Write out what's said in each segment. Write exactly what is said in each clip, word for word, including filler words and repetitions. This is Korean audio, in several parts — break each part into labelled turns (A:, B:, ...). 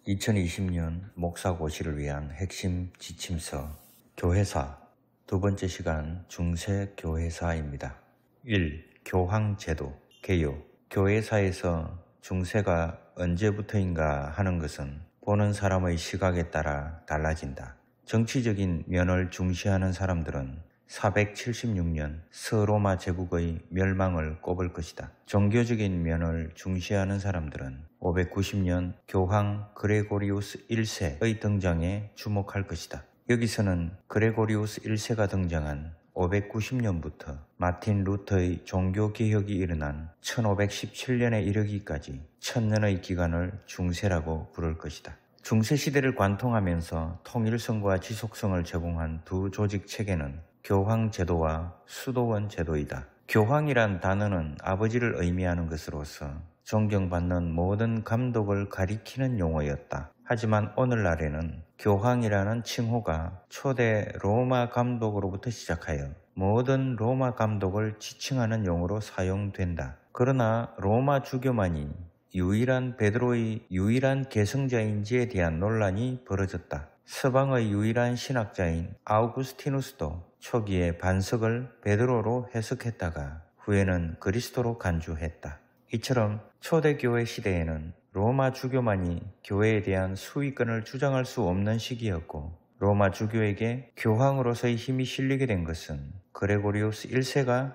A: 이천이십 년 목사고시를 위한 핵심 지침서 교회사 두 번째 시간 중세교회사입니다. 일. 교황제도 개요. 교회사에서 중세가 언제부터인가 하는 것은 보는 사람의 시각에 따라 달라진다. 정치적인 면을 중시하는 사람들은 사백칠십육 년 서로마 제국의 멸망을 꼽을 것이다. 종교적인 면을 중시하는 사람들은 오백구십 년 교황 그레고리우스 일 세의 등장에 주목할 것이다. 여기서는 그레고리우스 일 세가 등장한 오백구십 년부터 마틴 루터의 종교개혁이 일어난 천오백십칠 년에 이르기까지 천년의 기간을 중세라고 부를 것이다. 중세시대를 관통하면서 통일성과 지속성을 제공한 두 조직체계는 교황제도와 수도원 제도이다. 교황이란 단어는 아버지를 의미하는 것으로서 존경받는 모든 감독을 가리키는 용어였다. 하지만 오늘날에는 교황이라는 칭호가 초대 로마 감독으로부터 시작하여 모든 로마 감독을 지칭하는 용어로 사용된다. 그러나 로마 주교만이 유일한 베드로의 유일한 계승자인지에 대한 논란이 벌어졌다. 서방의 유일한 신학자인 아우구스티누스도 초기에 반석을 베드로로 해석했다가 후에는 그리스도로 간주했다. 이처럼 초대교회 시대에는 로마 주교만이 교회에 대한 수위권을 주장할 수 없는 시기였고 로마 주교에게 교황으로서의 힘이 실리게 된 것은 그레고리우스 일 세가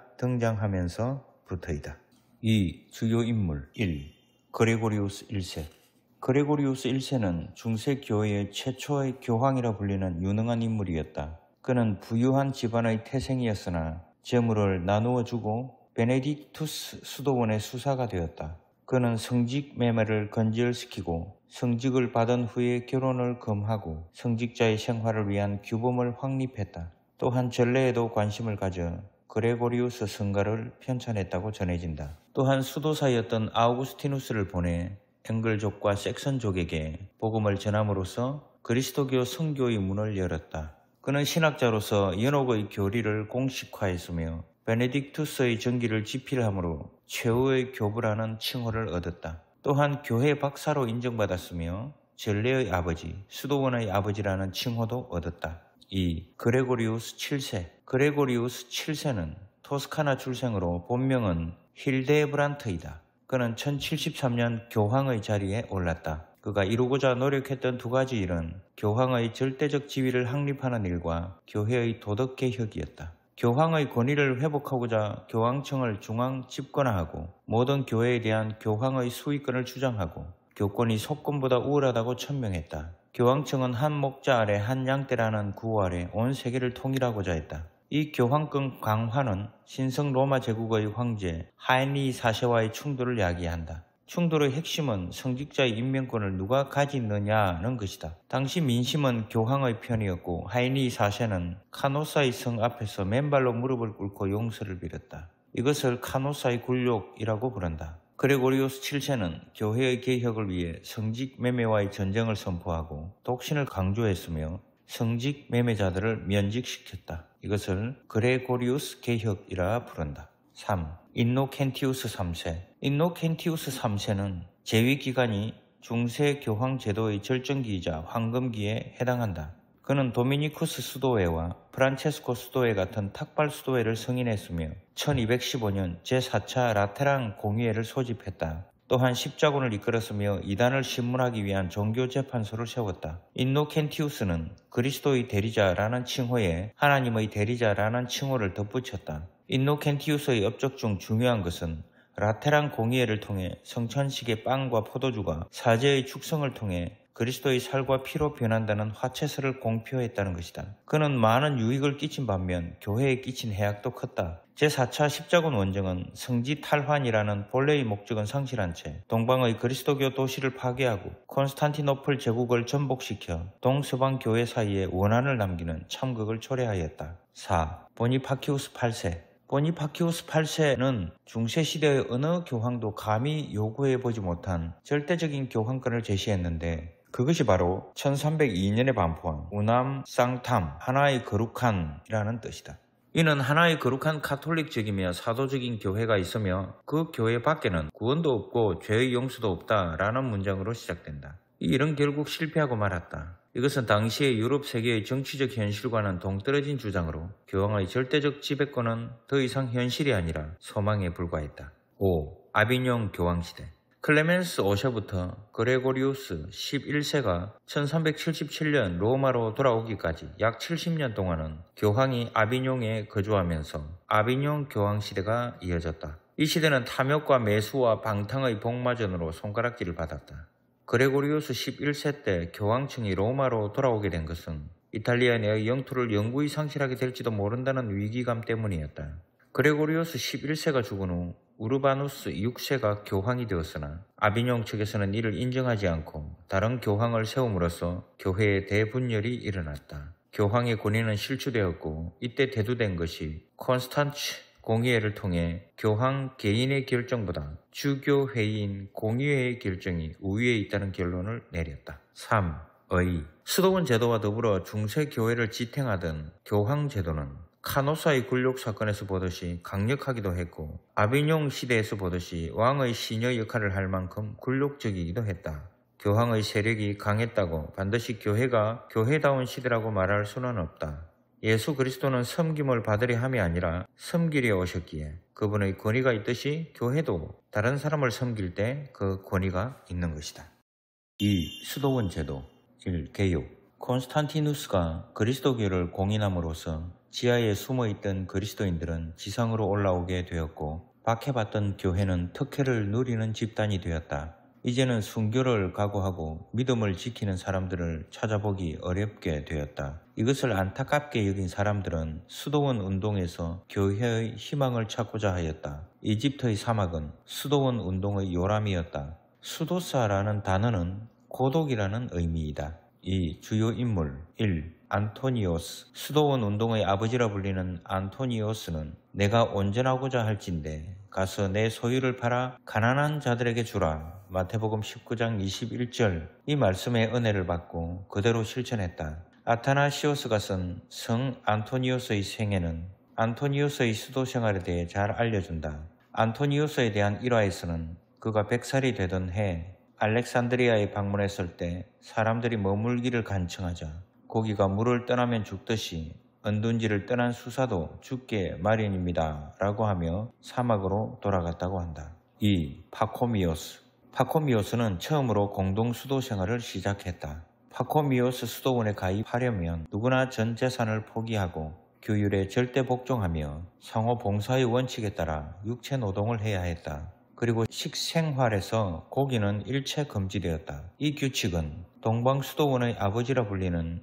A: 등장하면서부터이다. 이. 주요 인물 일. 그레고리우스 일 세 그레고리우스 일 세는 중세교회의 최초의 교황이라 불리는 유능한 인물이었다. 그는 부유한 집안의 태생이었으나 재물을 나누어 주고 베네딕투스 수도원의 수사가 되었다. 그는 성직 매매를 건절시키고 성직을 받은 후에 결혼을 금하고 성직자의 생활을 위한 규범을 확립했다. 또한 전례에도 관심을 가져 그레고리우스 성가를 편찬했다고 전해진다. 또한 수도사였던 아우구스티누스를 보내 앵글족과 섹선족에게 복음을 전함으로써 그리스도교 선교의 문을 열었다. 그는 신학자로서 연옥의 교리를 공식화했으며 베네딕투스의 정기를 집필함으로 최후의 교부라는 칭호를 얻었다. 또한 교회 박사로 인정받았으며 전례의 아버지, 수도원의 아버지라는 칭호도 얻었다. 이. 그레고리우스 칠 세 그레고리우스 칠 세는 토스카나 출생으로 본명은 힐데브란트이다. 그는 천칠십삼 년 교황의 자리에 올랐다. 그가 이루고자 노력했던 두 가지 일은 교황의 절대적 지위를 확립하는 일과 교회의 도덕 개혁이었다. 교황의 권위를 회복하고자 교황청을 중앙 집권화하고 모든 교회에 대한 교황의 수위권을 주장하고 교권이 속권보다 우월하다고 천명했다. 교황청은 한 목자 아래 한 양떼라는 구호 아래 온 세계를 통일하고자 했다. 이 교황권 강화는 신성 로마 제국의 황제 하인리 사 세와의 충돌을 야기한다. 충돌의 핵심은 성직자의 임명권을 누가 가지느냐는 것이다. 당시 민심은 교황의 편이었고 하인리 사 세는 카노사의 성 앞에서 맨발로 무릎을 꿇고 용서를 빌었다. 이것을 카노사의 굴욕이라고 부른다. 그레고리우스 칠 세는 교회의 개혁을 위해 성직 매매와의 전쟁을 선포하고 독신을 강조했으며 성직 매매자들을 면직시켰다. 이것을 그레고리우스 개혁이라 부른다. 삼. 인노켄티우스 삼 세 인노켄티우스 삼 세는 재위기간이 중세 교황 제도의 절정기이자 황금기에 해당한다. 그는 도미니쿠스 수도회와 프란체스코 수도회 같은 탁발 수도회를 승인했으며 천이백십오 년 제사 차 라테랑 공의회를 소집했다. 또한 십자군을 이끌었으며 이단을 신문하기 위한 종교재판소를 세웠다. 인노켄티우스는 그리스도의 대리자라는 칭호에 하나님의 대리자라는 칭호를 덧붙였다. 인노켄티우스의 업적 중 중요한 것은 라테랑 공의회를 통해 성찬식의 빵과 포도주가 사제의 축성을 통해 그리스도의 살과 피로 변한다는 화채서를 공표했다는 것이다. 그는 많은 유익을 끼친 반면 교회에 끼친 해악도 컸다. 제사 차 십자군 원정은 성지 탈환이라는 본래의 목적은 상실한 채 동방의 그리스도교 도시를 파괴하고 콘스탄티노플 제국을 전복시켜 동서방 교회 사이에 원한을 남기는 참극을 초래하였다. 사. 보니파키우스 팔 세 보니파키우스 팔 세는 중세시대의 어느 교황도 감히 요구해보지 못한 절대적인 교황권을 제시했는데 그것이 바로 천삼백이 년에 반포한 우남 쌍탐 하나의 거룩한이라는 뜻이다. 이는 하나의 거룩한 카톨릭적이며 사도적인 교회가 있으며 그 교회 밖에는 구원도 없고 죄의 용서도 없다라는 문장으로 시작된다. 이 이 일은 결국 실패하고 말았다. 이것은 당시의 유럽 세계의 정치적 현실과는 동떨어진 주장으로 교황의 절대적 지배권은 더 이상 현실이 아니라 소망에 불과했다. 오. 아비뇽 교황시대. 클레멘스 오 세부터 그레고리우스 십일 세가 천삼백칠십칠 년 로마로 돌아오기까지 약 칠십 년 동안은 교황이 아비뇽에 거주하면서 아비뇽 교황시대가 이어졌다. 이 시대는 탐욕과 매수와 방탕의 복마전으로 손가락질을 받았다. 그레고리우스 십일 세 때 교황청이 로마로 돌아오게 된 것은 이탈리아 내의 영토를 영구히 상실하게 될지도 모른다는 위기감 때문이었다. 그레고리우스 십일 세가 죽은 후 우르바누스 육 세가 교황이 되었으나 아비뇽 측에서는 이를 인정하지 않고 다른 교황을 세움으로써 교회의 대분열이 일어났다. 교황의 권위는 실추되었고 이때 대두된 것이 콘스탄츠 공의회를 통해 교황 개인의 결정보다 주교회의인 공의회의 결정이 우위에 있다는 결론을 내렸다. 삼. 의. 수도원 제도와 더불어 중세교회를 지탱하던 교황 제도는 카노사의 굴욕 사건에서 보듯이 강력하기도 했고 아비뇽 시대에서 보듯이 왕의 시녀 역할을 할 만큼 굴욕적이기도 했다. 교황의 세력이 강했다고 반드시 교회가 교회다운 시대라고 말할 수는 없다. 예수 그리스도는 섬김을 받으려 함이 아니라 섬기려 오셨기에 그분의 권위가 있듯이 교회도 다른 사람을 섬길 때 그 권위가 있는 것이다. 이. 수도원 제도. 일. 개요. 콘스탄티누스가 그리스도교를 공인함으로써 지하에 숨어있던 그리스도인들은 지상으로 올라오게 되었고 박해받던 교회는 특혜를 누리는 집단이 되었다. 이제는 순교를 각오하고 믿음을 지키는 사람들을 찾아보기 어렵게 되었다. 이것을 안타깝게 여긴 사람들은 수도원 운동에서 교회의 희망을 찾고자 하였다. 이집트의 사막은 수도원 운동의 요람이었다. 수도사라는 단어는 고독이라는 의미이다. 이. 주요 인물. 일. 안토니오스. 수도원 운동의 아버지라 불리는 안토니오스는 내가 온전하고자 할진대 가서 내 소유를 팔아 가난한 자들에게 주라. 마태복음 십구 장 이십일 절. 이 말씀의 은혜를 받고 그대로 실천했다. 아타나시오스가 쓴 성 안토니오스의 생애는 안토니오스의 수도 생활에 대해 잘 알려준다. 안토니오스에 대한 일화에서는 그가 백 살이 되던 해 알렉산드리아에 방문했을 때 사람들이 머물기를 간청하자 고기가 물을 떠나면 죽듯이 은둔지를 떠난 수사도 죽게 마련입니다 라고 하며 사막으로 돌아갔다고 한다. 이. 파코미오스. 파코미오스는 처음으로 공동 수도 생활을 시작했다. 파코미오스 수도원에 가입하려면 누구나 전 재산을 포기하고 규율에 절대 복종하며 상호 봉사의 원칙에 따라 육체 노동을 해야 했다. 그리고 식생활에서 고기는 일체 금지되었다. 이 규칙은 동방수도원의 아버지라 불리는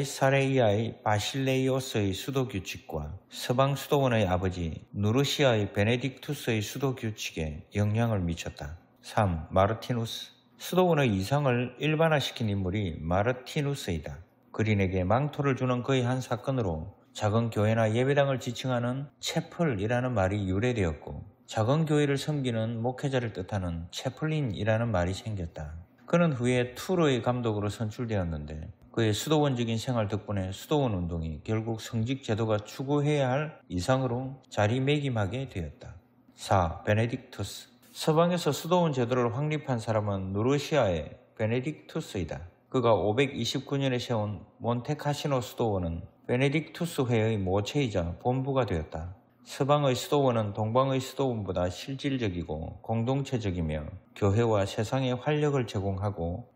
A: 카이사레이아의 바실레이오스의 수도 규칙과 서방수도원의 아버지 누르시아의 베네딕투스의 수도 규칙에 영향을 미쳤다. 삼. 마르티누스. 수도원의 이상을 일반화시킨 인물이 마르티누스이다. 그린에게 망토를 주는 그의 한 사건으로 작은 교회나 예배당을 지칭하는 채플이라는 말이 유래되었고 작은 교회를 섬기는 목회자를 뜻하는 채플린이라는 말이 생겼다. 그는 후에 투르의 감독으로 선출되었는데 그의 수도원적인 생활 덕분에 수도원 운동이 결국 성직 제도가 추구해야 할 이상으로 자리매김하게 되었다. 사. 베네딕투스. 서방에서 수도원 제도를 확립한 사람은 누르시아의 베네딕투스이다. 그가 오백이십구 년에 세운 몬테카시노 수도원은 베네딕투스 회의 모체이자 본부가 되었다. 서방의 수도원은 동방의 수도원보다 실질적이고 공동체적이며 교회와 세상에 활력을 제공하고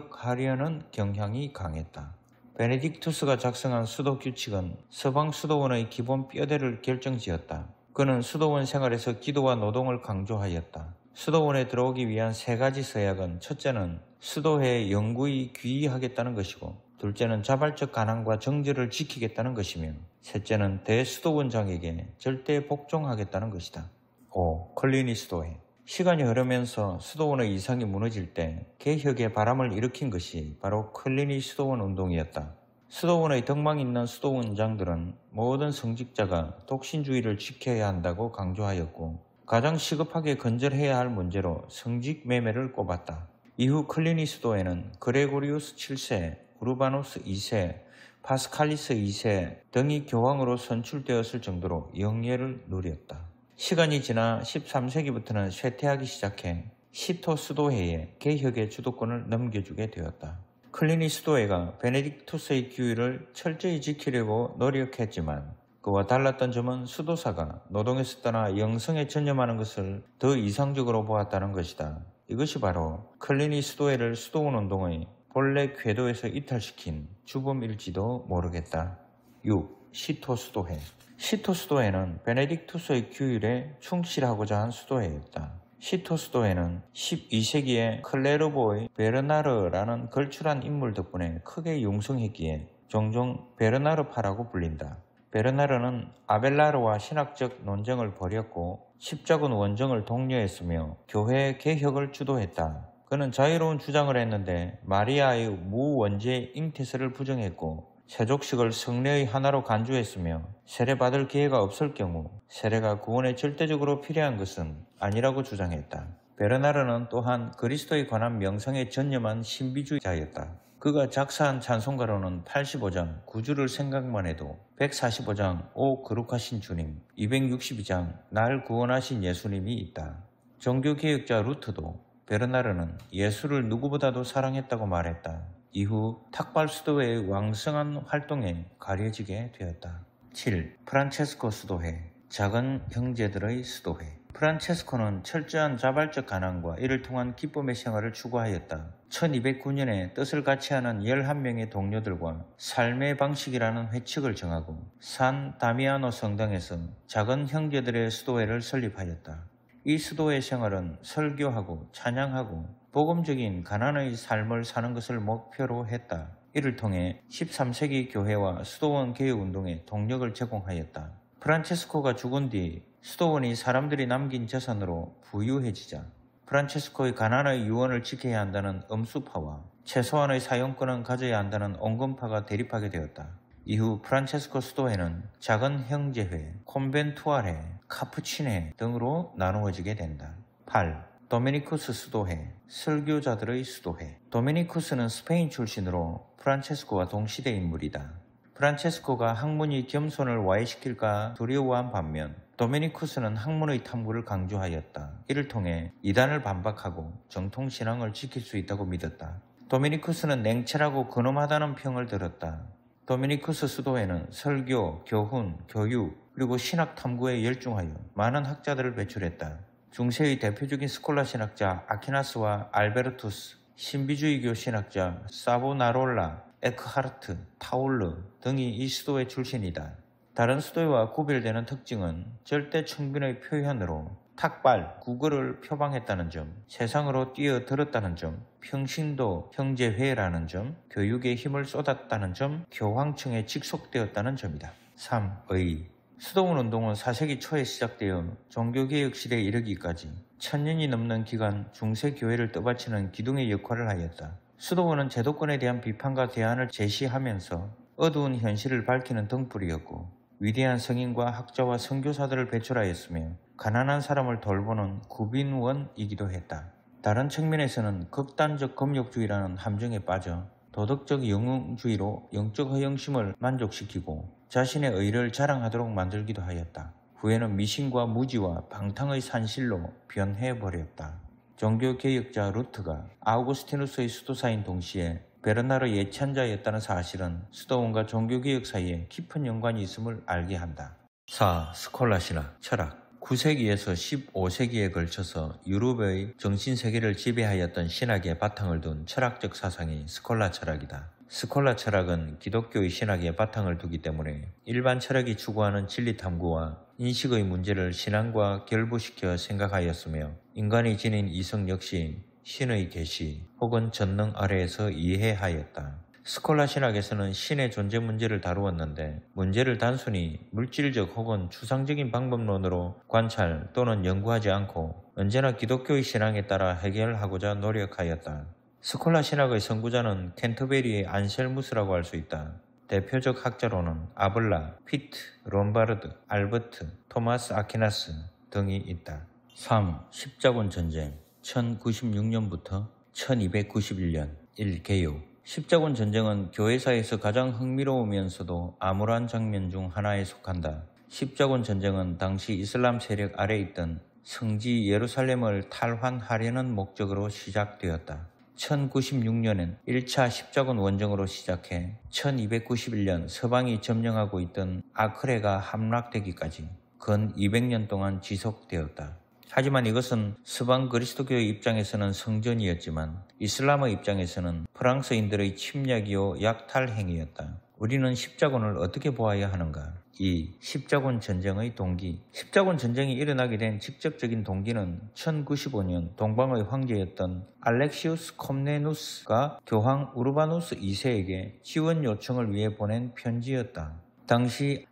A: 개혁하려는 경향이 강했다. 베네딕투스가 작성한 수도 규칙은 서방 수도원의 기본 뼈대를 결정지었다. 그는 수도원 생활에서 기도와 노동을 강조하였다. 수도원에 들어오기 위한 세 가지 서약은 첫째는 수도회에 영구히 귀의하겠다는 것이고 둘째는 자발적 가난과 정절을 지키겠다는 것이며 셋째는 대수도원장에게 절대 복종하겠다는 것이다. 오. 클리니 수도회. 시간이 흐르면서 수도원의 이상이 무너질 때 개혁의 바람을 일으킨 것이 바로 클리니 수도원 운동이었다. 수도원의 덕망 있는 수도원장들은 모든 성직자가 독신주의를 지켜야 한다고 강조하였고 가장 시급하게 건절해야 할 문제로 성직 매매를 꼽았다. 이후 클리니 수도회는 그레고리우스 칠 세, 우르바누스 이 세, 파스칼리스 이 세 등이 교황으로 선출되었을 정도로 영예를 누렸다. 시간이 지나 십삼 세기부터는 쇠퇴하기 시작해 시토 수도회에 개혁의 주도권을 넘겨주게 되었다. 클리니 수도회가 베네딕투스의 규율을 철저히 지키려고 노력했지만 그와 달랐던 점은 수도사가 노동에서 떠나 영성에 전념하는 것을 더 이상적으로 보았다는 것이다. 이것이 바로 클리니 수도회를 수도원 운동의 본래 궤도에서 이탈시킨 주범일지도 모르겠다. 육. 시토 수도회. 시토 수도회는 베네딕투스의 규율에 충실하고자 한 수도회였다. 시토 수도회는 십이 세기에 클레르보의 베르나르라는 걸출한 인물 덕분에 크게 융성했기에 종종 베르나르파라고 불린다. 베르나르는 아벨라르와 신학적 논쟁을 벌였고 십자군 원정을 독려했으며 교회 개혁을 주도했다. 그는 자유로운 주장을 했는데 마리아의 무원죄 잉태설을 부정했고 세족식을 성례의 하나로 간주했으며 세례받을 기회가 없을 경우 세례가 구원에 절대적으로 필요한 것은 아니라고 주장했다. 베르나르는 또한 그리스도에 관한 명상에 전념한 신비주의자였다. 그가 작사한 찬송가로는 팔십오 장 구주를 생각만 해도, 백사십오 장 오 거룩하신 주님, 이백육십이 장 날 구원하신 예수님이 있다. 종교개혁자 루트도 베르나르는 예수를 누구보다도 사랑했다고 말했다. 이후 탁발 수도회의 왕성한 활동에 가려지게 되었다. 칠. 프란체스코 수도회. 작은 형제들의 수도회. 프란체스코는 철저한 자발적 가난과 이를 통한 기쁨의 생활을 추구하였다. 천이백구 년에 뜻을 같이 하는 열한 명의 동료들과 삶의 방식이라는 회칙을 정하고 산 다미아노 성당에서 작은 형제들의 수도회를 설립하였다. 이 수도회 생활은 설교하고 찬양하고 복음적인 가난의 삶을 사는 것을 목표로 했다. 이를 통해 십삼 세기 교회와 수도원 개혁운동에 동력을 제공하였다. 프란체스코가 죽은 뒤 수도원이 사람들이 남긴 재산으로 부유해지자 프란체스코의 가난의 유언을 지켜야 한다는 엄수파와 최소한의 사용권은 가져야 한다는 온건파가 대립하게 되었다. 이후 프란체스코 수도회는 작은 형제회, 콘벤투아회, 카푸치네 등으로 나누어지게 된다. 팔. 도미니쿠스 수도회, 설교자들의 수도회. 도미니쿠스는 스페인 출신으로 프란체스코와 동시대 인물이다. 프란체스코가 학문이 겸손을 와해시킬까 두려워한 반면 도미니쿠스는 학문의 탐구를 강조하였다. 이를 통해 이단을 반박하고 정통신앙을 지킬 수 있다고 믿었다. 도미니쿠스는 냉철하고 근엄하다는 평을 들었다. 도미니쿠스 수도회는 설교, 교훈, 교육, 그리고 신학 탐구에 열중하여 많은 학자들을 배출했다. 중세의 대표적인 스콜라 신학자 아퀴나스와 알베르투스, 신비주의교 신학자 사보나롤라, 에크하르트, 파울르 등이 이 수도회 출신이다. 다른 수도회와 구별되는 특징은 절대 청빈의 표현으로 탁발, 국어를 표방했다는 점, 세상으로 뛰어들었다는 점, 평신도 형제회라는 점, 교육에 힘을 쏟았다는 점, 교황청에 직속되었다는 점이다. 삼. 의. 수도원 운동은 사 세기 초에 시작되어 종교개혁 시대에 이르기까지 천년이 넘는 기간 중세교회를 떠받치는 기둥의 역할을 하였다. 수도원은 제도권에 대한 비판과 대안을 제시하면서 어두운 현실을 밝히는 등불이었고 위대한 성인과 학자와 선교사들을 배출하였으며 가난한 사람을 돌보는 구빈원이기도 했다. 다른 측면에서는 극단적 검역주의라는 함정에 빠져 도덕적 영웅주의로 영적 허영심을 만족시키고 자신의 의를 자랑하도록 만들기도 하였다. 후에는 미신과 무지와 방탕의 산실로 변해버렸다. 종교개혁자 루트가 아우구스티누스의 수도사인 동시에 베르나르 예찬자였다는 사실은 수도원과 종교개혁 사이에 깊은 연관이 있음을 알게 한다. 사. 스콜라 신학, 철학. 구 세기에서 십오 세기에 걸쳐서 유럽의 정신세계를 지배하였던 신학의 바탕을 둔 철학적 사상이 스콜라 철학이다. 스콜라 철학은 기독교의 신학에 바탕을 두기 때문에 일반 철학이 추구하는 진리 탐구와 인식의 문제를 신앙과 결부시켜 생각하였으며 인간이 지닌 이성 역시 신의 계시 혹은 전능 아래에서 이해하였다. 스콜라 신학에서는 신의 존재 문제를 다루었는데 문제를 단순히 물질적 혹은 추상적인 방법론으로 관찰 또는 연구하지 않고 언제나 기독교의 신앙에 따라 해결하고자 노력하였다. 스콜라 신학의 선구자는 캔터베리의 안셀무스라고 할 수 있다. 대표적 학자로는 아블라, 피트, 롬바르드, 알버트, 토마스 아퀴나스 등이 있다. 삼. 십자군 전쟁. 천구십육 년부터 천이백구십일 년. 일. 개요. 십자군 전쟁은 교회사에서 가장 흥미로우면서도 암울한 장면 중 하나에 속한다. 십자군 전쟁은 당시 이슬람 세력 아래 있던 성지 예루살렘을 탈환하려는 목적으로 시작되었다. 천구십육 년엔 일 차 십자군 원정으로 시작해 천이백구십일 년 서방이 점령하고 있던 아크레가 함락되기까지 근 이백 년 동안 지속되었다. 하지만 이것은 서방 그리스도교의 입장에서는 성전이었지만 이슬람의 입장에서는 프랑스인들의 침략이요 약탈 행위였다. 우리는 십자군을 어떻게 보아야 하는가? 이. 십자군 전쟁의 동기. 십자군 전쟁이 일어나게 된 직접적인 동기는 천구십오 년 동방의 황제였던 알렉시우스 콤네누스가 교황 우르바누스 이 세에게 지원 요청을 위해 보낸 편지였다. 당시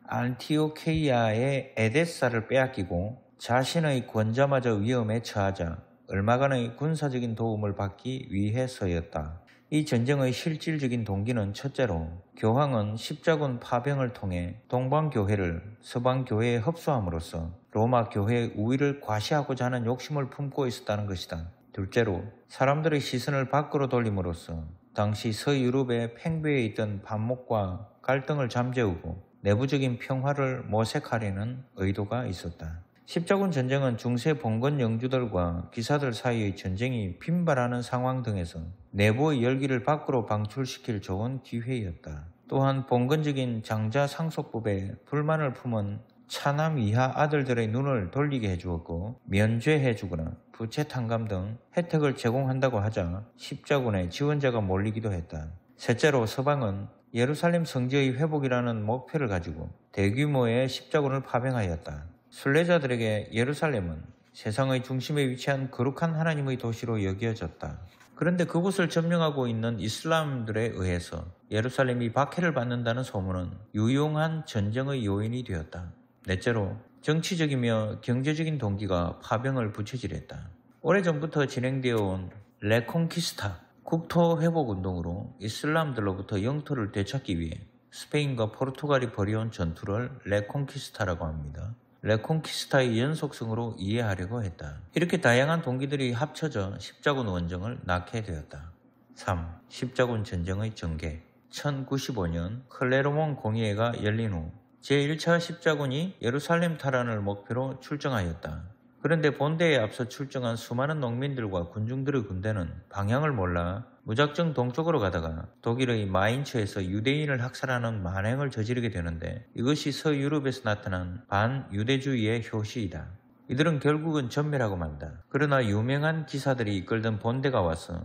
A: 안티오케이아의 에데사를 빼앗기고 자신의 권자마저 위험에 처하자 얼마간의 군사적인 도움을 받기 위해서였다. 이 전쟁의 실질적인 동기는 첫째로 교황은 십자군 파병을 통해 동방교회를 서방교회에 흡수함으로써 로마 교회의 우위를 과시하고자 하는 욕심을 품고 있었다는 것이다. 둘째로 사람들의 시선을 밖으로 돌림으로써 당시 서유럽의 팽배해 있던 반목과 갈등을 잠재우고 내부적인 평화를 모색하려는 의도가 있었다. 십자군 전쟁은 중세 봉건 영주들과 기사들 사이의 전쟁이 빈발하는 상황 등에서 내부의 열기를 밖으로 방출시킬 좋은 기회였다. 또한 봉건적인 장자 상속법에 불만을 품은 차남 이하 아들들의 눈을 돌리게 해주었고 면죄해주거나 부채 탕감 등 혜택을 제공한다고 하자 십자군에 지원자가 몰리기도 했다. 셋째로 서방은 예루살렘 성지의 회복이라는 목표를 가지고 대규모의 십자군을 파병하였다. 순례자들에게 예루살렘은 세상의 중심에 위치한 거룩한 하나님의 도시로 여겨졌다. 그런데 그곳을 점령하고 있는 이슬람들에 의해서 예루살렘이 박해를 받는다는 소문은 유용한 전쟁의 요인이 되었다. 넷째로 정치적이며 경제적인 동기가 파병을 부채질했다. 오래전부터 진행되어 온 레콩키스타 국토 회복 운동으로 이슬람들로부터 영토를 되찾기 위해 스페인과 포르투갈이 벌여온 전투를 레콩키스타라고 합니다. 레콩키스타의 연속성으로 이해하려고 했다. 이렇게 다양한 동기들이 합쳐져 십자군 원정을 낳게 되었다. 삼. 십자군 전쟁의 전개. 천구십오 년 클레르몬 공의회가 열린 후 제일 차 십자군이 예루살렘 탈환을 목표로 출정하였다. 그런데 본대에 앞서 출정한 수많은 농민들과 군중들의 군대는 방향을 몰라 무작정 동쪽으로 가다가 독일의 마인츠에서 유대인을 학살하는 만행을 저지르게 되는데 이것이 서유럽에서 나타난 반유대주의의 효시이다. 이들은 결국은 전멸하고 만다. 그러나 유명한 기사들이 이끌던 본대가 와서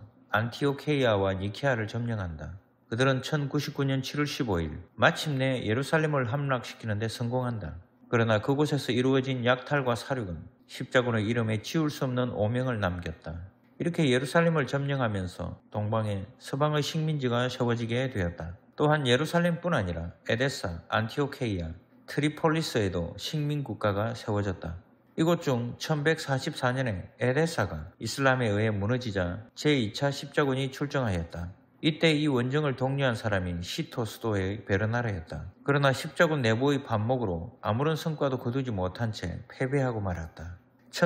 A: 안티오케이아와 니케아를 점령한다. 그들은 천구십구 년 칠월 십오일 마침내 예루살렘을 함락시키는 데 성공한다. 그러나 그곳에서 이루어진 약탈과 살육은 십자군의 이름에 지울 수 없는 오명을 남겼다. 이렇게 예루살렘을 점령하면서 동방에 서방의 식민지가 세워지게 되었다. 또한 예루살렘뿐 아니라 에데사, 안티오케이아, 트리폴리스에도 식민국가가 세워졌다. 이곳 중 천백사십사 년에 에데사가 이슬람에 의해 무너지자 제이 차 십자군이 출정하였다. 이때 이 원정을 독려한 사람이 시토 수도의 베르나르였다. 그러나 십자군 내부의 반목으로 아무런 성과도 거두지 못한 채 패배하고 말았다.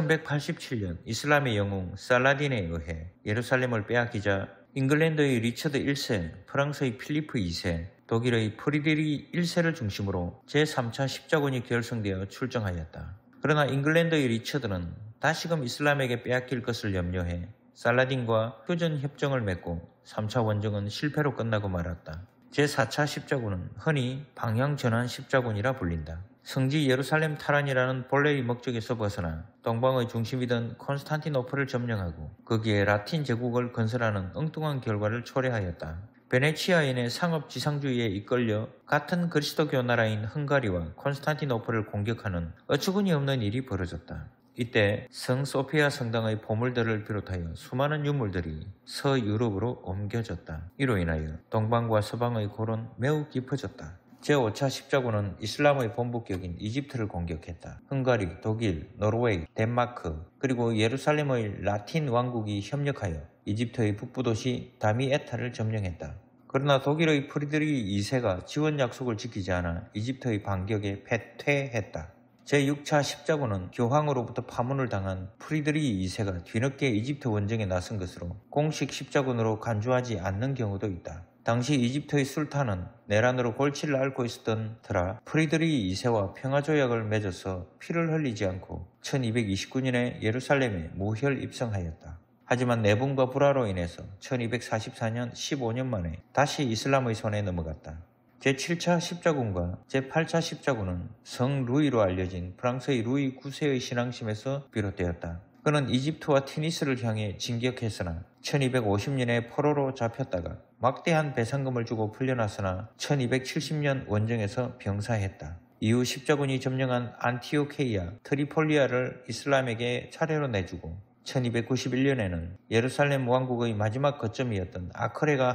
A: 천백팔십칠 년 이슬람의 영웅 살라딘에 의해 예루살렘을 빼앗기자 잉글랜드의 리처드 일 세, 프랑스의 필리프 이 세, 독일의 프리드리 일 세를 중심으로 제삼 차 십자군이 결성되어 출정하였다. 그러나 잉글랜드의 리처드는 다시금 이슬람에게 빼앗길 것을 염려해 살라딘과 휴전협정을 맺고 삼 차 원정은 실패로 끝나고 말았다. 제사 차 십자군은 흔히 방향전환 십자군이라 불린다. 성지 예루살렘 탈환이라는 본래의 목적에서 벗어나 동방의 중심이던 콘스탄티노플을 점령하고 거기에 라틴 제국을 건설하는 엉뚱한 결과를 초래하였다. 베네치아인의 상업지상주의에 이끌려 같은 그리스도교 나라인 헝가리와 콘스탄티노플을 공격하는 어처구니 없는 일이 벌어졌다. 이때 성 소피아 성당의 보물들을 비롯하여 수많은 유물들이 서유럽으로 옮겨졌다. 이로 인하여 동방과 서방의 골은 매우 깊어졌다. 제오 차 십자군은 이슬람의 본부격인 이집트를 공격했다. 헝가리, 독일, 노르웨이, 덴마크 그리고 예루살렘의 라틴 왕국이 협력하여 이집트의 북부 도시 다미에타를 점령했다. 그러나 독일의 프리드리 이 세가 지원 약속을 지키지 않아 이집트의 반격에 패퇴했다. 제육 차 십자군은 교황으로부터 파문을 당한 프리드리 이 세가 뒤늦게 이집트 원정에 나선 것으로 공식 십자군으로 간주하지 않는 경우도 있다. 당시 이집트의 술탄은 내란으로 골치를 앓고 있었던 터라 프리드리히 이 세와 평화조약을 맺어서 피를 흘리지 않고 천이백이십구 년에 예루살렘에 무혈 입성하였다. 하지만 내분과 불화로 인해서 천이백사십사 년 십오 년 만에 다시 이슬람의 손에 넘어갔다. 제칠 차 십자군과 제팔 차 십자군은 성 루이로 알려진 프랑스의 루이 구 세의 신앙심에서 비롯되었다. 그는 이집트와 티니스를 향해 진격했으나 천이백오십 년에 포로로 잡혔다가 막대한 배상금을 주고 풀려났으나 천이백칠십 년 원정에서 병사했다. 이후 십자군이 점령한 안티오케이아, 트리폴리아를 이슬람에게 차례로 내주고 천이백구십일 년에는 예루살렘 왕국의 마지막 거점이었던 아크레가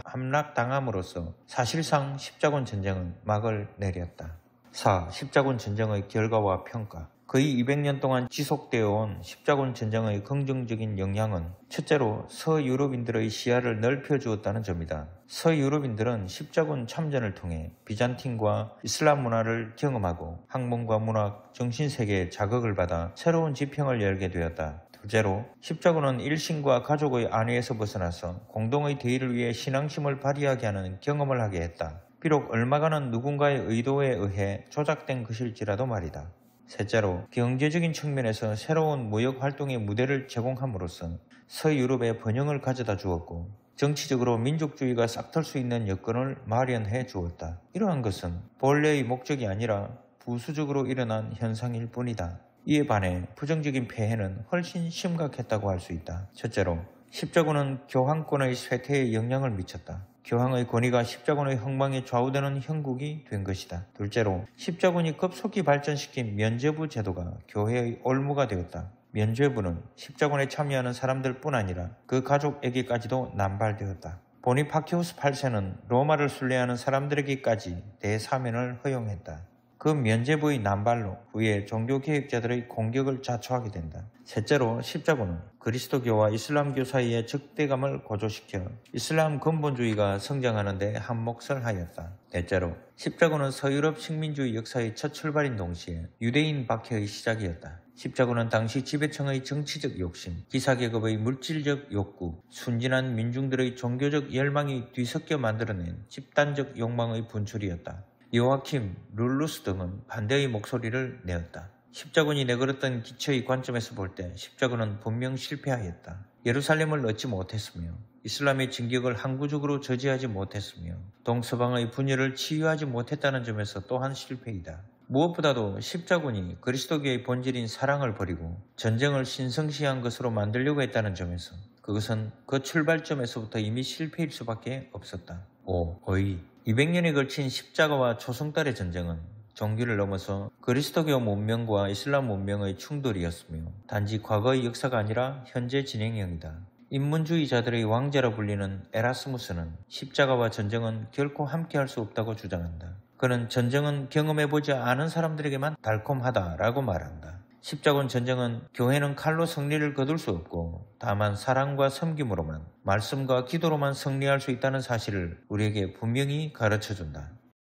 A: 함락당함으로써 사실상 십자군 전쟁은 막을 내렸다. 사. 십자군 전쟁의 결과와 평가. 거의 이백 년 동안 지속되어 온 십자군 전쟁의 긍정적인 영향은 첫째로 서유럽인들의 시야를 넓혀주었다는 점이다. 서유럽인들은 십자군 참전을 통해 비잔틴과 이슬람 문화를 경험하고 학문과 문학, 정신세계에 자극을 받아 새로운 지평을 열게 되었다. 둘째로 십자군은 일신과 가족의 안위에서 벗어나서 공동의 대의를 위해 신앙심을 발휘하게 하는 경험을 하게 했다. 비록 얼마간은 누군가의 의도에 의해 조작된 것일지라도 말이다. 셋째로 경제적인 측면에서 새로운 무역 활동의 무대를 제공함으로써 서유럽에 번영을 가져다 주었고 정치적으로 민족주의가 싹틀 수 있는 여건을 마련해 주었다. 이러한 것은 본래의 목적이 아니라 부수적으로 일어난 현상일 뿐이다. 이에 반해 부정적인 폐해는 훨씬 심각했다고 할 수 있다. 첫째로 십자군은 교황권의 쇠퇴에 영향을 미쳤다. 교황의 권위가 십자군의 흥망에 좌우되는 형국이 된 것이다. 둘째로 십자군이 급속히 발전시킨 면죄부 제도가 교회의 올무가 되었다. 면죄부는 십자군에 참여하는 사람들뿐 아니라 그 가족에게까지도 남발되었다. 보니파키우스 팔 세는 로마를 순례하는 사람들에게까지 대사면을 허용했다. 그 면죄부의 남발로 후에 종교개혁자들의 공격을 자초하게 된다. 셋째로 십자군은 그리스도교와 이슬람교 사이의 적대감을 고조시켜 이슬람 근본주의가 성장하는 데 한몫을 하였다. 넷째로 십자군은 서유럽 식민주의 역사의 첫 출발인 동시에 유대인 박해의 시작이었다. 십자군은 당시 지배층의 정치적 욕심, 기사계급의 물질적 욕구, 순진한 민중들의 종교적 열망이 뒤섞여 만들어낸 집단적 욕망의 분출이었다. 요아킴, 룰루스 등은 반대의 목소리를 내었다. 십자군이 내걸었던 기초의 관점에서 볼 때 십자군은 분명 실패하였다. 예루살렘을 얻지 못했으며 이슬람의 진격을 항구적으로 저지하지 못했으며 동서방의 분열을 치유하지 못했다는 점에서 또한 실패이다. 무엇보다도 십자군이 그리스도교의 본질인 사랑을 버리고 전쟁을 신성시한 것으로 만들려고 했다는 점에서 그것은 그 출발점에서부터 이미 실패일 수밖에 없었다. 오. 의 이백 년에 걸친 십자가와 초승달의 전쟁은 종교를 넘어서 그리스도교 문명과 이슬람 문명의 충돌이었으며 단지 과거의 역사가 아니라 현재 진행형이다. 인문주의자들의 왕자라 불리는 에라스무스는 십자가와 전쟁은 결코 함께할 수 없다고 주장한다. 그는 전쟁은 경험해보지 않은 사람들에게만 달콤하다라고 말한다. 십자군 전쟁은 교회는 칼로 승리를 거둘 수 없고 다만 사랑과 섬김으로만, 말씀과 기도로만 승리할 수 있다는 사실을 우리에게 분명히 가르쳐준다.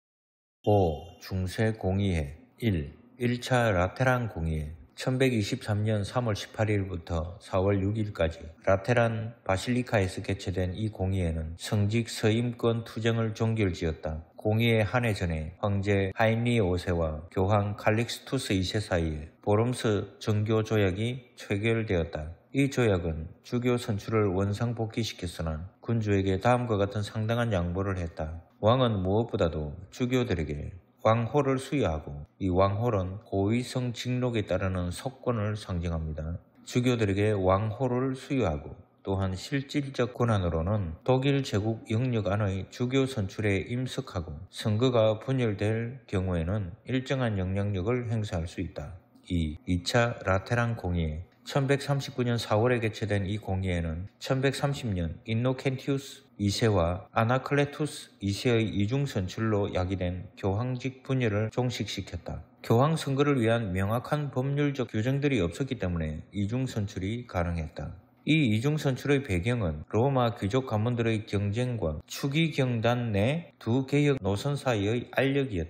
A: 오. 중세 공의회. 일. 일 차 라테란 공의회. 천백이십삼 년 삼월 십팔일부터 사월 육일까지 라테란 바실리카에서 개최된 이 공의회는 성직 서임권 투쟁을 종결지었다. 공의회 한 해 전에 황제 하인리 오 세와 교황 칼릭스투스 이 세 사이에 보름스 정교조약이 체결되었다. 이 조약은 주교 선출을 원상복귀시켰으나 군주에게 다음과 같은 상당한 양보를 했다. 왕은 무엇보다도 주교들에게 왕호를 수여하고 이 왕호는 고위성 직록에 따르는 석권을 상징합니다. 주교들에게 왕호를 수여하고 또한 실질적 권한으로는 독일 제국 영역 안의 주교 선출에 임석하고 선거가 분열될 경우에는 일정한 영향력을 행사할 수 있다. 이. 이 차 라테란 공의회. 천백삼십구 년 사월에 개최된 이 공의회는 천백삼십 년 인노켄티우스 이 세와 아나클레투스 이 세의 이중 선출로 야기된 교황직 분열을 종식시켰다. 교황 선거를 위한 명확한 법률적 규정들이 없었기 때문에 이중 선출이 가능했다. 이 이중 선출의 배경은 로마 귀족 가문들의 경쟁과 추기경단 내 두 개혁 노선 사이의 알력이었다.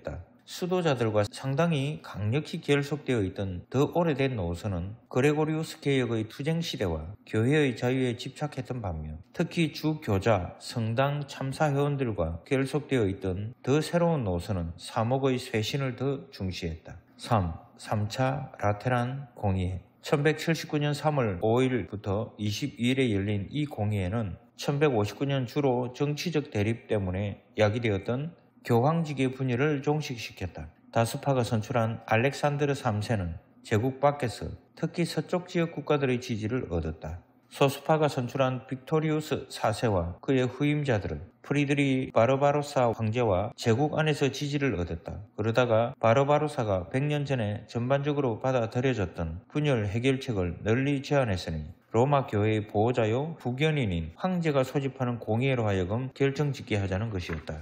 A: 수도자들과 상당히 강력히 결속되어 있던 더 오래된 노선은 그레고리우스 개혁의 투쟁시대와 교회의 자유에 집착했던 반면, 특히 주교자, 성당 참사 회원들과 결속되어 있던 더 새로운 노선은 사목의 쇄신을 더 중시했다. 삼. 삼 차 라테란 공의회. 천백칠십구 년 삼월 오일부터 이십이일에 열린 이 공의회는 천백오십구 년 주로 정치적 대립 때문에 야기되었던 교황직의 분열을 종식시켰다. 다수파가 선출한 알렉산드르 삼 세는 제국 밖에서 특히 서쪽 지역 국가들의 지지를 얻었다. 소수파가 선출한 빅토리우스 사 세와 그의 후임자들은 프리드리 바르바로사 황제와 제국 안에서 지지를 얻었다. 그러다가 바르바로사가 백 년 전에 전반적으로 받아들여졌던 분열 해결책을 널리 제안했으니 로마 교회의 보호자요 후견인인 황제가 소집하는 공의회로 하여금 결정짓게 하자는 것이었다.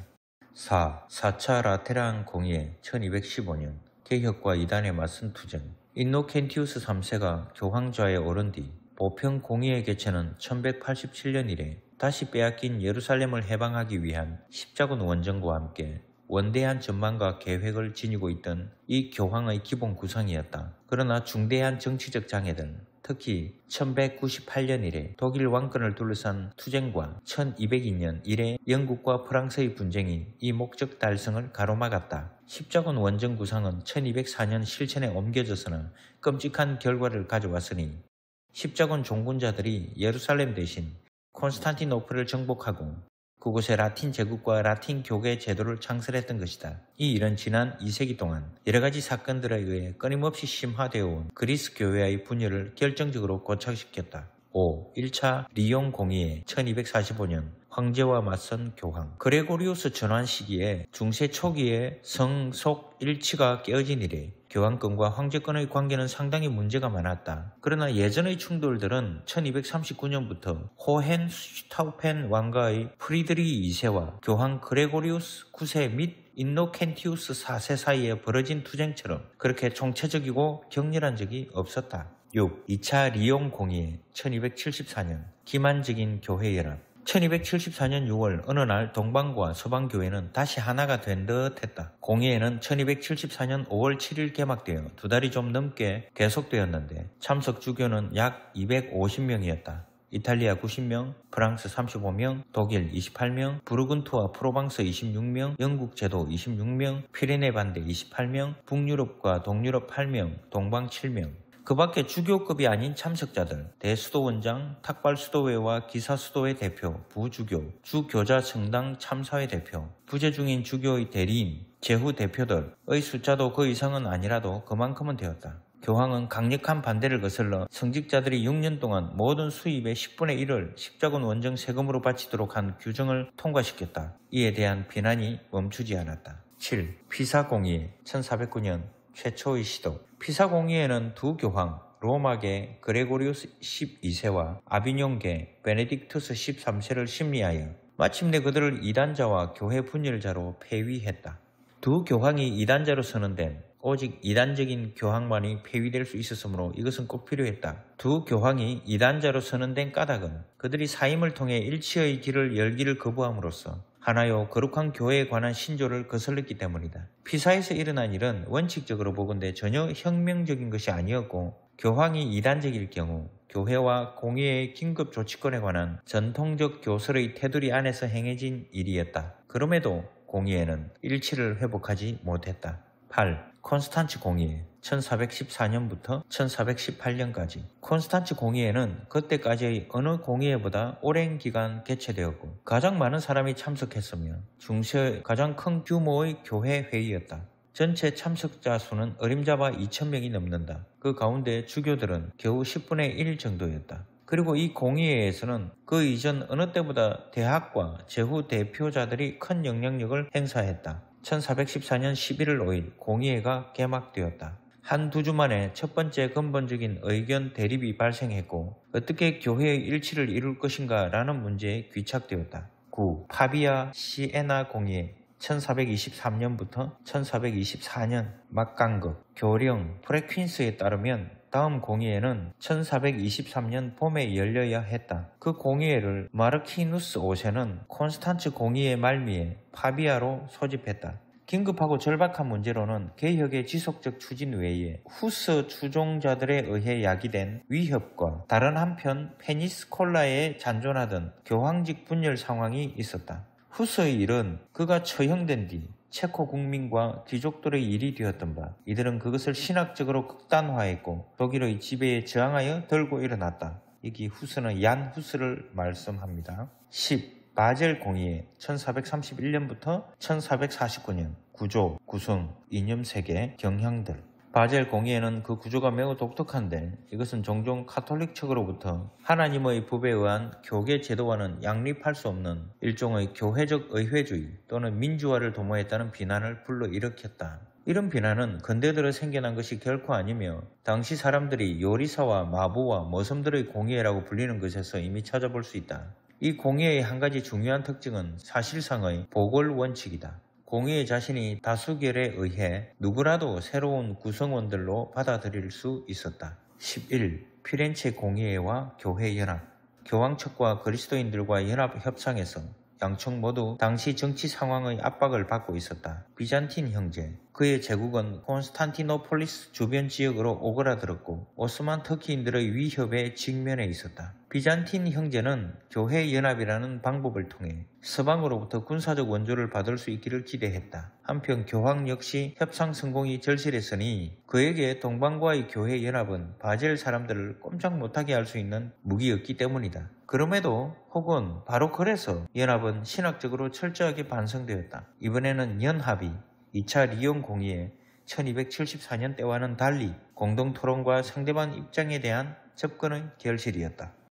A: 사. 사 차 라테란 공의회. 천이백십오 년 개혁과 이단에 맞선 투쟁. 인노켄티우스 삼 세가 교황좌에 오른 뒤 보편 공의회 개최는 천백팔십칠 년 이래 다시 빼앗긴 예루살렘을 해방하기 위한 십자군 원정과 함께 원대한 전망과 계획을 지니고 있던 이 교황의 기본 구상이었다. 그러나 중대한 정치적 장애들, 특히 천백구십팔 년 이래 독일 왕권을 둘러싼 투쟁과 천이백이 년 이래 영국과 프랑스의 분쟁이 이 목적 달성을 가로막았다. 십자군 원정 구상은 천이백사 년 실천에 옮겨졌으나 끔찍한 결과를 가져왔으니 십자군 종군자들이 예루살렘 대신 콘스탄티노플을 정복하고 그곳에 라틴 제국과 라틴 교계 제도를 창설했던 것이다. 이 일은 지난 이 세기 동안 여러가지 사건들에 의해 끊임없이 심화되어 온 그리스 교회의 분열을 결정적으로 고착시켰다. 오. 일 차 리옹 공의회. 천이백사십오 년 황제와 맞선 교황. 그레고리우스 전환 시기에 중세 초기에 성속 일치가 깨어진 이래 교황권과 황제권의 관계는 상당히 문제가 많았다. 그러나 예전의 충돌들은 천이백삼십구 년부터 호헨슈타우펜 왕가의 프리드리 이 세와 교황 그레고리우스 구 세 및 인노켄티우스 사 세 사이에 벌어진 투쟁처럼 그렇게 총체적이고 격렬한 적이 없었다. 육. 이 차 리옹 공의회. 천이백칠십사 년 기만적인 교회연합. 천이백칠십사 년 유월 어느 날 동방과 서방교회는 다시 하나가 된 듯 했다. 공의회는 천이백칠십사 년 오월 칠일 개막되어 두 달이 좀 넘게 계속되었는데 참석 주교는 약 이백오십 명이었다. 이탈리아 구십 명, 프랑스 삼십오 명, 독일 이십팔 명, 부르근트와 프로방스 이십육 명, 영국 제도 이십육 명, 피레네 반대 이십팔 명, 북유럽과 동유럽 팔 명, 동방 칠 명. 그 밖에 주교급이 아닌 참석자들, 대수도원장, 탁발수도회와 기사수도회 대표, 부주교, 주교자 성당 참사회 대표, 부재 중인 주교의 대리인, 제후 대표들의 숫자도 그 이상은 아니라도 그만큼은 되었다. 교황은 강력한 반대를 거슬러 성직자들이 육 년 동안 모든 수입의 십분의 일을 십자군 원정 세금으로 바치도록 한 규정을 통과시켰다. 이에 대한 비난이 멈추지 않았다. 칠. 피사 공의회. 천사백구 년 최초의 시도. 피사 공의회는 두 교황, 로마계 그레고리우스 십이 세와 아비뇽계 베네딕투스 십삼 세를 심리하여 마침내 그들을 이단자와 교회 분열자로 폐위했다. 두 교황이 이단자로 선언된 오직 이단적인 교황만이 폐위될 수 있었으므로 이것은 꼭 필요했다. 두 교황이 이단자로 선언된 까닭은 그들이 사임을 통해 일치의 길을 열기를 거부함으로써 하나요 거룩한 교회에 관한 신조를 거슬렀기 때문이다. 피사에서 일어난 일은 원칙적으로 보건대 전혀 혁명적인 것이 아니었고 교황이 이단적일 경우 교회와 공의회의 긴급 조치권에 관한 전통적 교설의 테두리 안에서 행해진 일이었다. 그럼에도 공의회는 일치를 회복하지 못했다. 팔. 콘스탄츠 공의회. 천사백십사 년부터 천사백십팔 년까지. 콘스탄츠 공의회는 그때까지의 어느 공의회보다 오랜 기간 개최되었고 가장 많은 사람이 참석했으며 중세의 가장 큰 규모의 교회 회의였다. 전체 참석자 수는 어림잡아 이천 명이 넘는다. 그 가운데 주교들은 겨우 십분의 일 정도였다. 그리고 이 공의회에서는 그 이전 어느 때보다 대학과 제후 대표자들이 큰 영향력을 행사했다. 천사백십사 년 십일월 오일 공의회가 개막되었다. 한 두 주 만에 첫 번째 근본적인 의견 대립이 발생했고 어떻게 교회의 일치를 이룰 것인가 라는 문제에 귀착되었다. 구. 파비아 시에나 공의회. 천사백이십삼 년부터 천사백이십사 년 막강급 교령 프레퀸스에 따르면 다음 공의회는 천사백이십삼 년 봄에 열려야 했다. 그 공의회를 마르키누스 오 세는 콘스탄츠 공의회 말미에 파비아로 소집했다. 긴급하고 절박한 문제로는 개혁의 지속적 추진 외에 후스 추종자들에 의해 야기된 위협과 다른 한편 페니스콜라에 잔존하던 교황직 분열 상황이 있었다. 후스의 일은 그가 처형된 뒤 체코 국민과 귀족들의 일이 되었던 바 이들은 그것을 신학적으로 극단화했고 독일의 지배에 저항하여 들고 일어났다. 여기 후스는 얀 후스를 말씀합니다. 십. 바젤 공의회 천사백삼십일 년부터 천사백사십구 년 구조, 구성, 이념세계, 경향들. 바젤 공의회는 그 구조가 매우 독특한데 이것은 종종 카톨릭 측으로부터 하나님의 법에 의한 교계 제도와는 양립할 수 없는 일종의 교회적 의회주의 또는 민주화를 도모했다는 비난을 불러일으켰다. 이런 비난은 근대 들어 생겨난 것이 결코 아니며 당시 사람들이 요리사와 마부와 머슴들의 공의회라고 불리는 것에서 이미 찾아볼 수 있다. 이 공의회의 한 가지 중요한 특징은 사실상의 보궐 원칙이다. 공의회 자신이 다수결에 의해 누구라도 새로운 구성원들로 받아들일 수 있었다. 십일. 피렌체 공의회와 교회연합. 교황 측과 그리스도인들과 연합 협상에서 양측 모두 당시 정치 상황의 압박을 받고 있었다. 비잔틴 형제, 그의 제국은 콘스탄티노폴리스 주변 지역으로 오그라들었고 오스만 터키인들의 위협에 직면해 있었다. 비잔틴 형제는 교회연합이라는 방법을 통해 서방으로부터 군사적 원조를 받을 수 있기를 기대했다. 한편 교황 역시 협상 성공이 절실했으니 그에게 동방과의 교회연합은 바젤 사람들을 꼼짝 못하게 할 수 있는 무기였기 때문이다. 그럼에도 혹은 바로 그래서 연합은 신학적으로 철저하게 반성되었다. 이번에는 연합이 이 차 리옹 공의회 천이백칠십사 년 때와는 달리 공동토론과 상대방 입장에 대한 접근의 결실이었다.